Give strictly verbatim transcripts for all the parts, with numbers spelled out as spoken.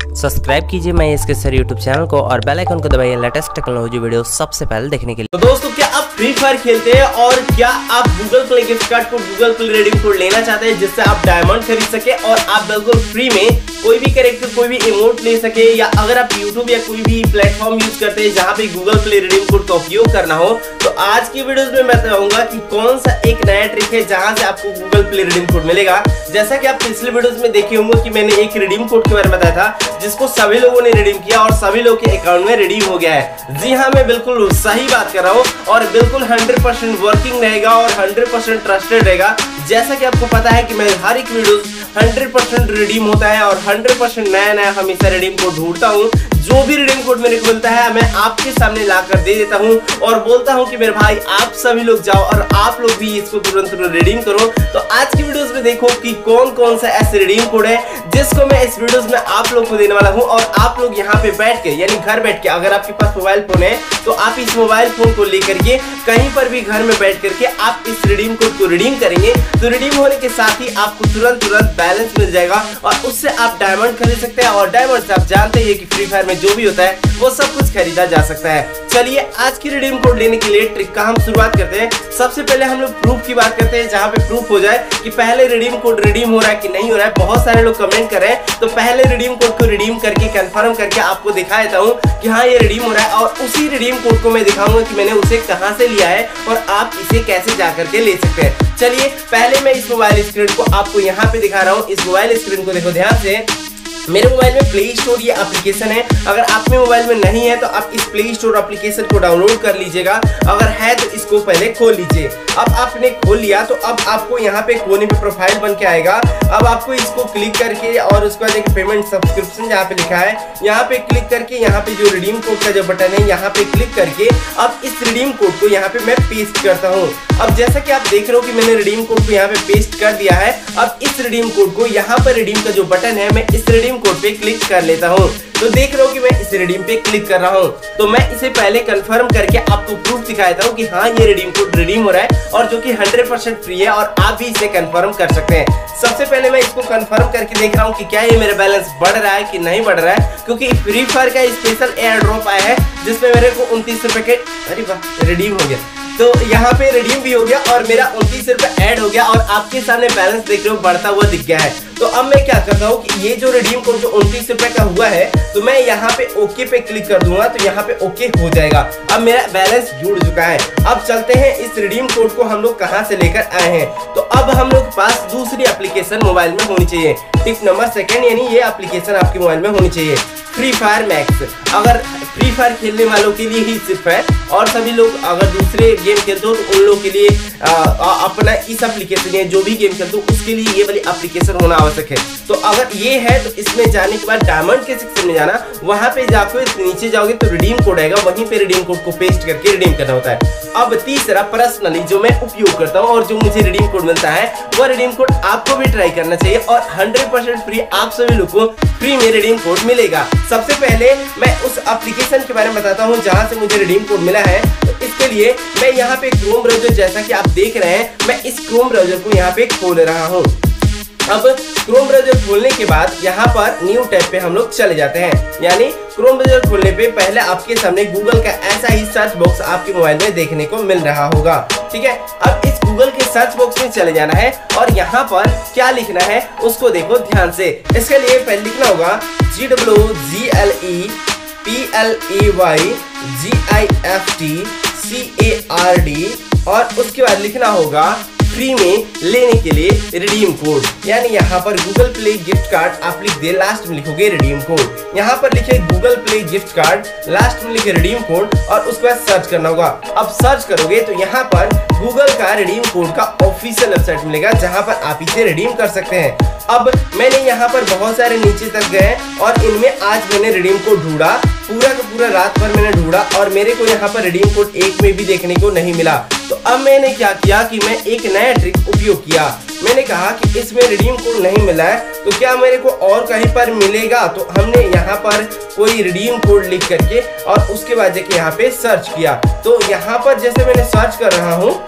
Subscribe कीजिए मैं इसके सर यूट्यूब चैनल को और बेल आइकन को दबाइए लेटेस्ट टेक्नोलॉजी वीडियो सबसे पहले देखने के लिए। तो दोस्तों, क्या आप फ्री फायर खेलते हैं और क्या आप गूगल प्ले गिफ्ट कार्ड को गूगल प्ले रिडीम कोड लेना चाहते हैं जिससे आप डायमंड खरीद सके और आप बिल्कुल फ्री में कोई भी कैरेक्टर कोई भी इमोट ले सके, या अगर आप यूट्यूब या कोई भी प्लेटफॉर्म यूज करते हैं जहां पे गूगल प्ले रिडीम कोड का उपयोग करना हो, तो आज की वीडियोस में मैं बताऊंगा कि कौन सा एक नया ट्रिक है जहां से आपको गूगल प्ले रिडीम कोड मिलेगा। जैसा कि आप पिछले वीडियोस में देखे होंगे कि मैंने एक रिडीम कोड के बारे में बताया था जिसको सभी लोगों ने रिडीम किया और सभी लोग के अकाउंट में रिडीम हो गया है। जी हाँ, मैं बिल्कुल सही बात कर रहा हूँ और बिल्कुल हंड्रेड परसेंट वर्किंग रहेगा और हंड्रेड परसेंट ट्रस्टेड रहेगा। जैसा कि आपको पता है कि मैं हर एक वीडियो हंड्रेड परसेंट रिडीम होता है और हंड्रेड परसेंट नया नया हमेशा रिडीम कोड ढूंढता हूँ। जो भी रिडीम कोड मेरे को मिलता है मैं आपके सामने लाकर दे देता हूँ और बोलता हूँ कि मेरे भाई आप सभी लोग जाओ और आप लोग भी इसको तुरंत तुरंत रिडीम करो। तो आज की वीडियोस में देखो कि कौन कौन सा ऐसे रिडीम कोड है जिसको मैं इस वीडियोस में आप लोग को देने वाला हूँ। और आप लोग यहाँ पे बैठ के यानी घर बैठ के, अगर आपके पास मोबाइल फोन है तो आप इस मोबाइल फोन को लेकर के कहीं पर भी घर में बैठ करके आप इस रिडीम कोड को रिडीम करेंगे तो रिडीम होने के साथ ही आपको तुरंत तुरंत बैलेंस मिल जाएगा और उससे आप डायमंड खरीद सकते हैं। और डायमंड से आप जानते हैं कि फ्री फायर में जो भी होता है वो सब कुछ खरीदा जा सकता है। चलिए आज की रिडीम कोड लेने के लिए ट्रिक का हम शुरुआत करते हैं। सबसे पहले हम लोग प्रूफ की बात करते हैं, जहां पे प्रूफ हो जाए कि पहले रिडीम कोड रिडीम हो रहा है कि नहीं हो रहा है। बहुत सारे लोग कमेंट कर रहे हैं, तो पहले रिडीम कोड को रिडीम करके कंफर्म करके आपको दिखा देता हूं कि हाँ ये रिडीम हो रहा है। और उसी रिडीम कोड को मैं दिखाऊंगा कि मैंने उसे कहां से लिया है और आप इसे कैसे जा करके ले सकते हैं। चलिए पहले मैं इस मोबाइल स्क्रीन को आपको यहाँ पे दिखा रहा हूँ। इस मोबाइल स्क्रीन को देखो ध्यान से। मेरे मोबाइल में प्ले स्टोर ये एप्लीकेशन है। अगर आप में मोबाइल में नहीं है तो आप इस प्ले स्टोर एप्लीकेशन को डाउनलोड कर लीजिएगा। अगर है तो इसको पहले खोल लीजिए। अब आपने खोल लिया तो अब आपको यहाँ पे कोने पे प्रोफाइल बन के आएगा। अब आपको इसको क्लिक करके और उसके बाद एक पेमेंट सब्सक्रिप्शन जहाँ पे लिखा है यहाँ पे क्लिक करके यहाँ पे जो रिडीम कोड का जो बटन है यहाँ पे क्लिक करके अब इस रिडीम कोड को यहाँ पे मैं पेस्ट करता हूँ। अब जैसा कि आप देख रहे हो कि मैंने रिडीम कोड को यहाँ पे पेस्ट कर दिया है। अब इस रिडीम कोड को यहाँ पर रिडीम का जो बटन है मैं इस रिडीम कोड पे क्लिक कर लेता हूँ। तो देख रहे हो कि मैं इस रिडीम पे क्लिक कर रहा हूँ। तो मैं इसे पहले कंफर्म करके आपको प्रूफ दिखाता हूँ कि हाँ ये रिडीम कोड रिडीम हो रहा है और जो कि हंड्रेड परसेंट फ्री है और आप भी इसे कंफर्म कर सकते हैं। सबसे पहले मैं इसको कंफर्म करके देख रहा हूँ कि क्या ये मेरा बैलेंस बढ़ रहा है कि नहीं बढ़ रहा है, क्योंकि फ्री फायर का स्पेशल एयर ड्रॉप आया है जिसमें मेरे को उनतीस रुपए के अरे वाह रिडीम हो गया। तो यहाँ पे रिडीम भी हो गया और मेरा उनतीस रुपए ऐड हो गया और आपके सामने बैलेंस देख रहे हो बढ़ता हुआ दिख गया है। तो अब मैं क्या करता हूँ कि ये जो रिडीम कोड जो उनतीस रुपए का हुआ है तो मैं यहाँ पे ओके पे क्लिक कर दूंगा तो यहाँ पे ओके हो जाएगा। अब मेरा बैलेंस जुड़ चुका है। अब चलते हैं इस रिडीम कोड को हम लोग कहाँ से लेकर आए हैं। तो अब हम लोग पास दूसरी एप्लीकेशन मोबाइल में होनी चाहिए। टिप नंबर सेकंड, यानी ये एप्लीकेशन आपके मोबाइल में होनी चाहिए फ्री फायर मैक्स। अगर फ्री फायर खेलने वालों के लिए ही सिर्फ है और सभी लोग अगर दूसरे गेम खेलते हो तो उन लोगों के लिए आ, आ, अपना इस एप्लीकेशन या जो भी गेम खेलते हो उसके लिए ये वाली एप्लीकेशन होना आवश्यक है। तो अगर ये है तो इसमें जाने के बाद डायमंड के सेक्शन में जाना, वहां पे जाकर नीचे जाओगे तो रिडीम कोड आएगा, वहीं पे रिडीम कोड को पेस्ट करके रिडीम करना होता है। अब तीसरा पर्सनली जो मैं उपयोग करता हूँ और जो मुझे रिडीम कोड मिलता है वह रिडीम कोड आपको भी ट्राई करना चाहिए और हंड्रेड परसेंट फ्री आप सभी लोगों को फ्री में रिडीम कोड मिलेगा। सबसे पहले मैं उस एप्लीकेशन के बारे में बताता हूँ जहां से मुझे रिडीम कोड मिला है। तो इसके लिए मैं यहाँ पे क्रोम ब्राउज़र, जैसा कि आप देख रहे हैं, मैं इस क्रोम ब्राउज़र को यहाँ पे खोल रहा हूँ। अब क्रोम ब्राउज़र खोलने के बाद यहाँ पर न्यू टैब पे हम लोग चले जाते हैं। यानी क्रोम ब्राउज़र खोलने पे पहले आपके सामने गूगल का ऐसा ही सर्च बॉक्स आपके मोबाइल में देखने को मिल रहा होगा। ठीक है, अब इस गूगल के सर्च बॉक्स में चले जाना है और यहाँ पर क्या लिखना है उसको देखो ध्यान से। इसके लिए पहले लिखना होगा G W G L E P L A Y G I F T C A R D और उसके बाद लिखना होगा फ्री में लेने के लिए रिडीम कोड। यानी यहाँ पर गूगल प्ले गिफ्ट कार्ड आप लिख दे, लास्ट में लिखोगे रिडीम कोड। यहाँ पर लिखे Google Play gift card, last में लिखे रिडीम कोड और उसके बाद सर्च करना होगा। अब सर्च करोगे तो यहाँ पर गूगल का रिडीम कोड का ऑफिशियल वेबसाइट मिलेगा जहाँ पर आप इसे रिडीम कर सकते हैं। अब मैंने यहाँ पर बहुत सारे नीचे तक गए और इनमें आज मैंने रिडीम कोड ढूंढा, पूरा का पूरा रात भर मैंने ढूंढा और मेरे को यहाँ पर रिडीम कोड एक में भी देखने को नहीं मिला। तो अब मैंने क्या किया कि मैं एक नया ट्रिक उपयोग किया। मैंने कहा कि इसमें रिडीम कोड नहीं मिला है तो क्या मेरे को और कहीं पर मिलेगा। तो हमने यहाँ पर कोई रिडीम कोड लिख करके और उसके बाद जाके यहाँ पे सर्च किया। तो यहाँ पर जैसे मैंने सर्च कर रहा हूँ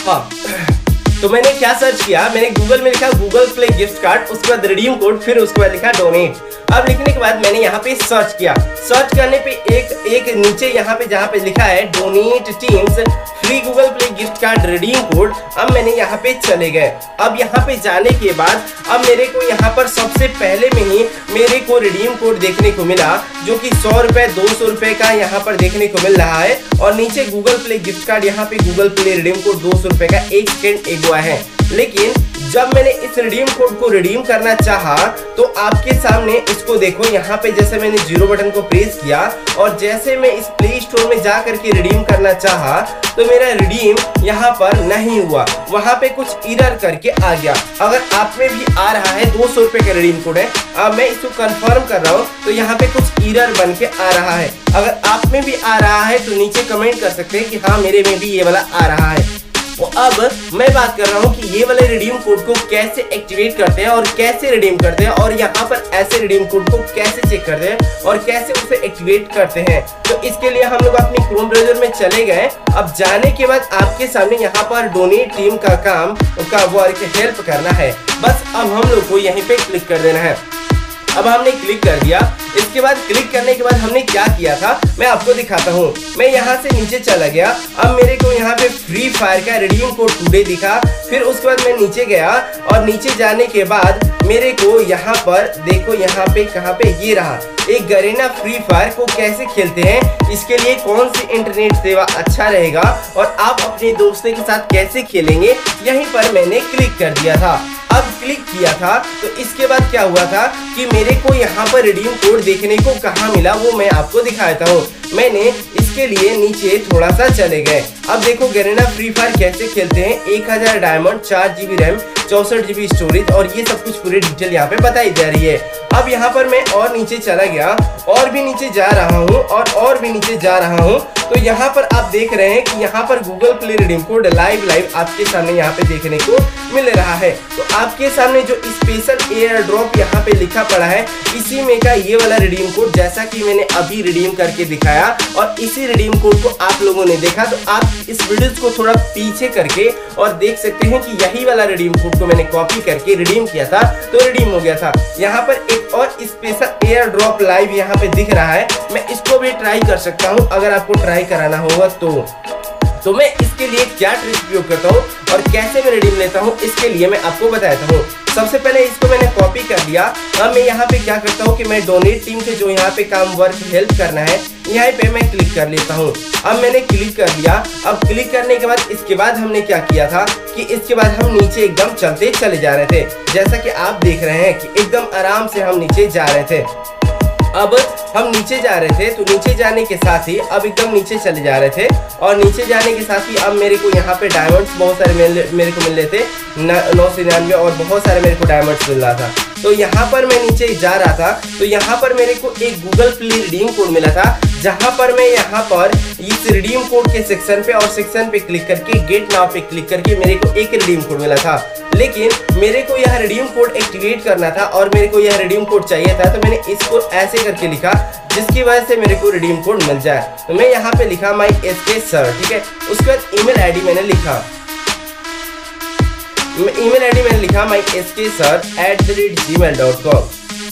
हाँ, तो मैंने क्या सर्च किया, मैंने गूगल में लिखा गूगल प्ले गिफ्ट कार्ड, उसके बाद रिडीम कोड, फिर उसके बाद लिखा डोनेट। अब लिखने के बाद मैंने यहाँ पे सर्च किया, सर्च करने पे एक एक नीचे यहाँ पे जहाँ पे लिखा है donate teams free Google Play gift card redeem code, अब मैंने यहाँ पे चले गए। अब यहाँ पे जाने के बाद अब मेरे को यहाँ पर सबसे पहले में ही मेरे को रिडीम कोड देखने को मिला, जो कि सौ रुपए दो सौ रुपए का यहाँ पर देखने को मिल रहा है, और नीचे गूगल प्ले गिफ्ट कार्ड यहाँ पे गूगल प्ले रिडीम कोड दो सौ रुपए का एक सेकेंड एगो है। लेकिन जब मैंने इस रिडीम कोड को रिडीम करना चाहा तो आपके सामने इसको देखो, यहाँ पे जैसे मैंने जीरो बटन को प्रेस किया और जैसे मैं इस प्ले स्टोर में जा करके रिडीम करना चाहा तो मेरा रिडीम यहाँ पर नहीं हुआ, वहां पे कुछ एरर करके आ गया। अगर आप में भी आ रहा है, दो सौ रुपए का रिडीम कोड है, अब मैं इसको कंफर्म कर रहा हूँ तो यहाँ पे कुछ एरर बन के आ रहा है। अगर आप में भी आ रहा है तो नीचे कमेंट कर सकते हैं कि हाँ मेरे में भी ये वाला आ रहा है। तो अब मैं बात कर रहा हूँ कि ये वाले रिडीम कोड को कैसे एक्टिवेट करते हैं और कैसे रिडीम करते हैं, और यहाँ पर ऐसे रिडीम कोड को कैसे चेक करते हैं और कैसे उसे एक्टिवेट करते हैं। तो इसके लिए हम लोग अपनी क्रोम ब्राउज़र में चले गए। अब जाने के बाद आपके सामने यहाँ पर डोनेट टीम का काम का वर्क हेल्प करना है, बस अब हम लोग को यहीं पे क्लिक कर देना है। अब हमने क्लिक कर दिया, इसके बाद क्लिक करने के बाद हमने क्या किया था मैं आपको दिखाता हूँ। मैं यहाँ से नीचे चला गया, अब मेरे को यहाँ पे फ्री फायर का रिडीम कोड टुडे दिखा, फिर उसके बाद मैं नीचे गया और नीचे जाने के बाद मेरे को यहाँ पर देखो, यहाँ पे कहाँ पे ये रहा, एक गरीना फ्री फायर को कैसे खेलते हैं, इसके लिए कौन सी इंटरनेट सेवा अच्छा रहेगा और आप अपने दोस्तों के साथ कैसे खेलेंगे, यहीं पर मैंने क्लिक कर दिया था। अब क्लिक किया था तो इसके बाद क्या हुआ था कि मेरे को यहाँ पर रिडीम कोड देखने को कहाँ मिला वो मैं आपको दिखाता हूँ। मैंने इसके लिए नीचे थोड़ा सा चले गए। अब देखो गरीना फ्री फायर कैसे खेलते हैं, एक हजार डायमंड, चार जीबी रैम, चौसठ जीबी स्टोरेज, और ये सब कुछ पूरी डिटेल यहाँ पे बताई जा रही है। अब यहाँ पर मैं और नीचे चला गया और भी नीचे जा रहा हूँ और और भी नीचे जा रहा हूँ, तो यहाँ पर आप देख रहे हैं कि यहाँ पर Google Play redeem code live live आपके सामने यहाँ पे देखने को मिल रहा है। तो आपके सामने जो स्पेशल एयर ड्रॉप यहाँ पे लिखा पड़ा है, इसी में का ये वाला रिडीम कोड जैसा कि मैंने अभी रिडीम करके दिखाया और इसी रिडीम कोड को आप लोगों ने देखा, तो आप इस वीडियो को थोड़ा पीछे करके और देख सकते हैं कि यही वाला रिडीम कोड को मैंने कॉपी करके रिडीम किया था तो रिडीम हो गया था। यहाँ पर एक और स्पेशल एयर ड्रॉप लाइव यहाँ पे दिख रहा है, मैं इसको भी ट्राई कर सकता हूँ अगर आपको ट्राई कराना होगा तो। तो मैं इसके लिए क्या ट्रिक उपयोग करता हूँ और कैसे मैं रिडीम लेता हूँ, इसके लिए मैं आपको बताता हूँ। सबसे पहले इसको मैंने कॉपी कर लिया। अब मैं यहाँ पे क्या करता हूँ कि मैं डोनेट टीम के जो यहाँ पे काम वर्क हेल्प करना है, यहाँ पे मैं क्लिक कर लेता हूँ। अब मैंने क्लिक कर लिया। अब क्लिक करने के बाद इसके बाद हमने क्या किया था कि इसके बाद हम नीचे एकदम चलते चले जा रहे थे, जैसा कि आप देख रहे हैं कि एकदम आराम से हम नीचे जा रहे थे। अब हम नीचे जा रहे थे तो नीचे जाने के साथ ही अब एकदम नीचे चले जा रहे थे और नीचे जाने के साथ ही अब मेरे को यहाँ पे डायमंड्स बहुत सारे मेरे, मेरे को मिल रहे थे, नौ सौ निन्यानवे और बहुत सारे मेरे को डायमंड्स मिल रहा था। तो यहाँ पर मैं नीचे जा रहा था तो यहाँ पर मेरे को एक गूगल प्ले रिडीम कोड मिला था, जहाँ पर मैं यहाँ पर इस रिडीम कोड के सेक्शन पे और सेक्शन पे क्लिक करके गेट नाउ पे क्लिक करके मेरे को एक रिडीम कोड मिला था। लेकिन मेरे को यह रिडीम कोड एक्टिवेट करना था और मेरे को यह रिडीम कोड चाहिए था, तो मैंने इसको ऐसे करके लिखा जिसकी वजह से मेरे को रिडीम कोड मिल जाए। तो मैं यहाँ पे लिखा माई एस के सर, ठीक है। उसके बाद ईमेल आईडी मैंने लिखा ईमेल आईडी मैंने लिखा my S K sir at the rate Gmail dot com,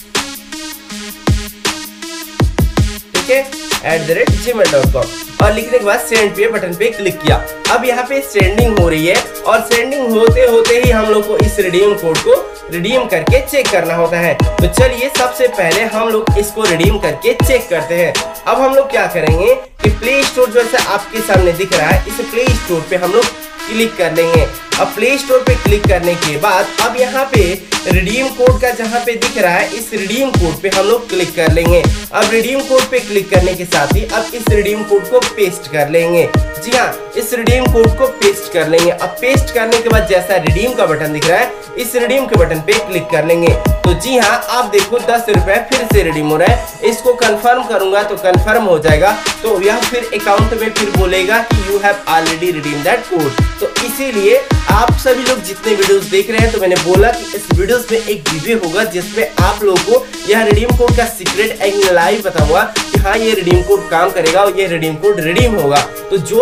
ठीक है, at the rate Gmail dot com. और लिखने के बाद सेंड पे बटन पे क्लिक किया। अब यहाँ पे सेंडिंग हो रही है और सेंडिंग होते होते ही हम लोग को इस रिडीम कोड को रिडीम करके चेक करना होता है। तो चलिए सबसे पहले हम लोग इसको रिडीम करके चेक करते हैं। अब हम लोग क्या करेंगे कि प्ले स्टोर जैसा आपके सामने दिख रहा है, इस प्ले स्टोर पे हम लोग क्लिक कर लेंगे। अब प्ले स्टोर पे क्लिक करने के बाद अब यहाँ पे रिडीम कोड का जहाँ पे दिख रहा है, इस रिडीम कोड पे हम लोग क्लिक कर लेंगे। अब रिडीम कोड पे क्लिक करने के साथ ही अब इस रिडीम कोड को पेस्ट कर लेंगे। जी हाँ, इस रिडीम कोड को पेस्ट कर लेंगे। अब पेस्ट करने के बाद जैसा रिडीम का बटन दिख रहा है, इस रिडीम के बटन पे क्लिक कर लेंगे। तो जी हाँ, आप देखो दस रुपए फिर से रिडीम हो रहा है। इसको कंफर्म करूंगा तो कंफर्म हो जाएगा, तो यह फिर अकाउंट में फिर बोलेगा कि you have already redeem that code. तो इसीलिए आप सभी लोग जितने वीडियोस देख रहे हैं, तो मैंने बोला कि इस वीडियोस में एक वीडियो होगा जिसमें आप लोगों को यह रिडीम कोड का सीक्रेट एक लाइव बताऊंगा कि हाँ ये रिडीम कोड काम करेगा और ये रिडीम कोड रिडीम होगा। तो जो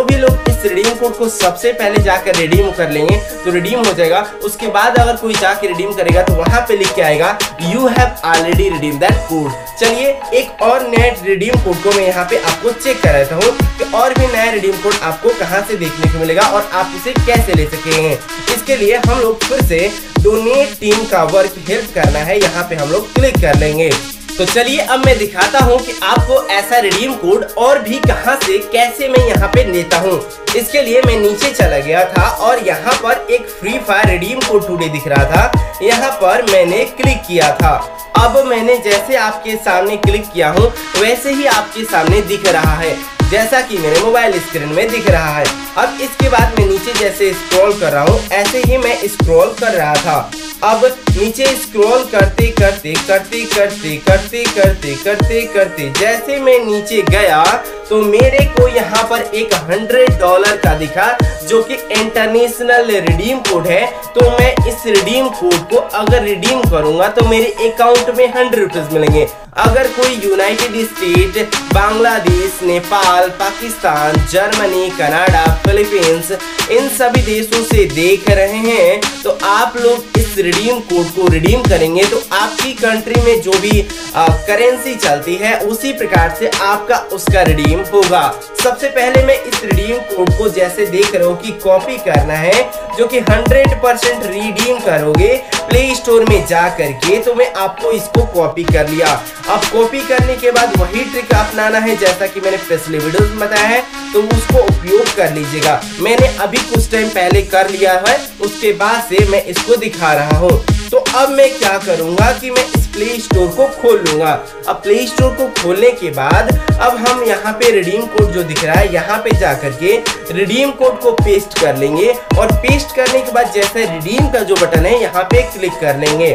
भी लोग इस रिडीम कोड को सबसे पहले जाकर रिडीम कर लेंगे तो रिडीम हो जाएगा। उसके बाद अगर कोई जाके रिडीम करेगा तो वहां पे लिख के आएगा you have already redeem that code. चलिए एक और नए रिडीम कोड को मैं यहाँ पे आपको चेक कर रहा हूँ कि और भी नया रिडीम कोड आपको कहाँ से देखने को मिलेगा और आप इसे कैसे ले सकेंगे। इसके लिए हम लोग फिर से डोनेट टीम का वर्क हेल्प करना है, यहाँ पे हम लोग क्लिक कर लेंगे। तो चलिए अब मैं दिखाता हूँ कि आपको ऐसा रिडीम कोड और भी कहां से कैसे मैं यहाँ पे लेता हूँ। इसके लिए मैं नीचे चला गया था और यहाँ पर एक Free Fire redeem code today दिख रहा था, यहाँ पर मैंने क्लिक किया था। अब मैंने जैसे आपके सामने क्लिक किया हूँ वैसे ही आपके सामने दिख रहा है, जैसा कि मेरे मोबाइल स्क्रीन में दिख रहा है। अब इसके बाद मैं नीचे जैसे स्क्रॉल कर रहा हूँ ऐसे ही मैं स्क्रॉल कर रहा था। अब नीचे स्क्रॉल करते करते करते करते करते करते करते करते जैसे मैं नीचे गया तो मेरे को यहाँ पर एक हंड्रेड डॉलर का दिखा जो कि इंटरनेशनल रिडीम कोड है। तो मैं इस रिडीम कोड को अगर रिडीम करूंगा तो मेरे अकाउंट में हंड्रेड रुपीज मिलेंगे। अगर कोई United State, Bangladesh, Nepal, Pakistan, Germany, Canada, Philippines इन सभी देशों से देख रहे हैं तो आप लोग इस रिडीम कोड को रिडीम करेंगे तो आपकी कंट्री में जो भी करेंसी चलती है उसी प्रकार से आपका उसका रिडीम होगा। सबसे पहले मैं इस रिडीम कोड को जैसे देख रहे हो कि कॉपी करना है जो कि हंड्रेड परसेंट रिडीम करोगे प्ले स्टोर में जा करके, तो मैं आपको इसको कॉपी कर लिया। अब कॉपी करने के बाद वही ट्रिक अपनाना है जैसा कि मैंने पिछले वीडियोस में बताया है, तो उसको उपयोग कर लीजिएगा। मैंने अभी कुछ टाइम पहले कर लिया है, उसके बाद से मैं इसको दिखा रहा हूँ। तो अब मैं क्या करूंगा कि मैं इस प्ले स्टोर को खोल लूंगा। अब प्ले स्टोर को खोलने के बाद अब हम यहाँ पे रिडीम कोड जो दिख रहा है यहाँ पे जा करके रिडीम कोड को पेस्ट कर लेंगे और पेस्ट करने के बाद जैसे रिडीम का जो बटन है यहाँ पे क्लिक कर लेंगे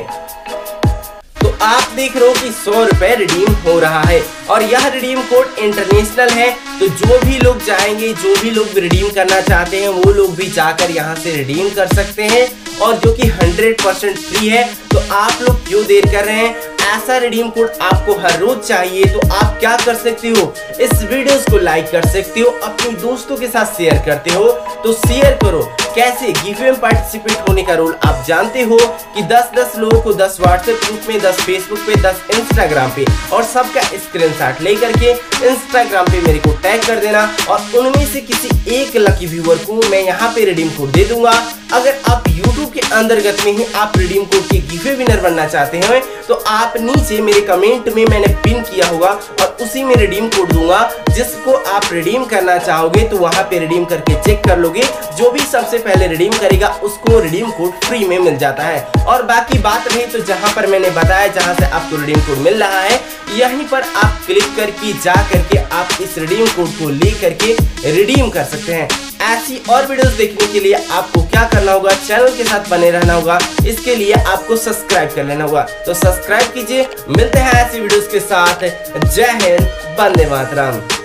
तो आप देख रहे हो कि सौ रुपए रिडीम हो रहा है और यह रिडीम कोड इंटरनेशनल है। तो जो भी लोग जाएंगे, जो भी लोग रिडीम करना चाहते हैं वो लोग भी जाकर यहाँ से रिडीम कर सकते हैं और जो कि हंड्रेड परसेंट फ्री है। तो आप लोग क्यों देर कर रहे हैं? ऐसा रिडीम कोड आपको हर रोज चाहिए तो आप क्या कर सकते हो, इस वीडियोस को लाइक कर सकते हो, अपने दोस्तों के साथ शेयर करते हो तो शेयर करो। कैसे गिव में पार्टिसिपेट होने का रूल आप जानते हो कि दस दस लोगों को दस व्हाट्सएप ग्रुप में, दस फेसबुक पे, दस इंस्टाग्राम पे और सबका स्क्रीनशॉट लेकर के इंस्टाग्राम पे मेरे को टैग कर देना और उनमें से किसी एक लकी व्यूअर को मैं यहाँ पे रिडीम कोड दे दूंगा। अगर आप यूट्यूब के अंतर्गत में ही आप रिडीम कोड के गिवे विनर बनना चाहते हैं तो आप नीचे मेरे कमेंट में मैंने पिन किया होगा और उसी में रिडीम कोड दूंगा, जिसको आप रिडीम करना चाहोगे तो वहां पे रिडीम करके चेक कर लोगे। जो भी सबसे पहले रिडीम करेगा उसको रिडीम कोड फ्री में मिल जाता है। और बाकी बात रही तो जहां पर मैंने बताया जहां से आपको रिडीम कोड मिल रहा है यहीं पर आप क्लिक करके जा करके आप इस रिडीम कोड को ले करके रिडीम कर सकते हैं। ऐसी और वीडियोस देखने के लिए आपको क्या करना होगा, चैनल के साथ बने रहना होगा। इसके लिए आपको सब्सक्राइब कर लेना होगा, तो सब्सक्राइब कीजिए। मिलते हैं ऐसी वीडियोस के साथ। जय हिंद, वंदे मातरम।